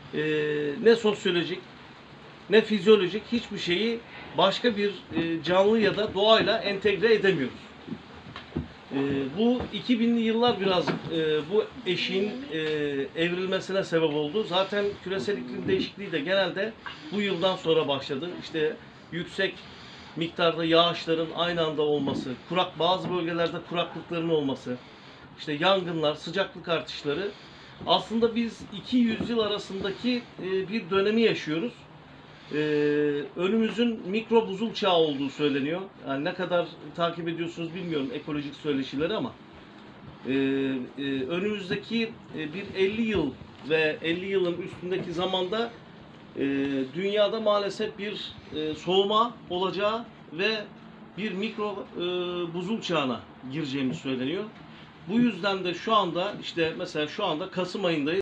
ne sosyolojik ne fizyolojik hiçbir şeyi başka bir canlı ya da doğayla entegre edemiyoruz. Bu 2000'li yıllar biraz bu eşiğin evrilmesine sebep oldu. Zaten küresel iklim değişikliği de genelde bu yıldan sonra başladı. İşte yüksek miktarda yağışların aynı anda olması, bazı bölgelerde kuraklıkların olması, işte yangınlar, sıcaklık artışları. Aslında biz iki yüzyıl arasındaki bir dönemi yaşıyoruz. Ee, önümüzün mikro buzul çağı olduğu söyleniyor. Yani ne kadar takip ediyorsunuz bilmiyorum ekolojik söyleşileri ama önümüzdeki bir 50 yıl ve 50 yılın üstündeki zamanda dünyada maalesef bir soğuma olacağı ve bir mikro buzul çağına gireceğimiz söyleniyor. Bu yüzden de şu anda işte mesela şu anda Kasım ayındayız.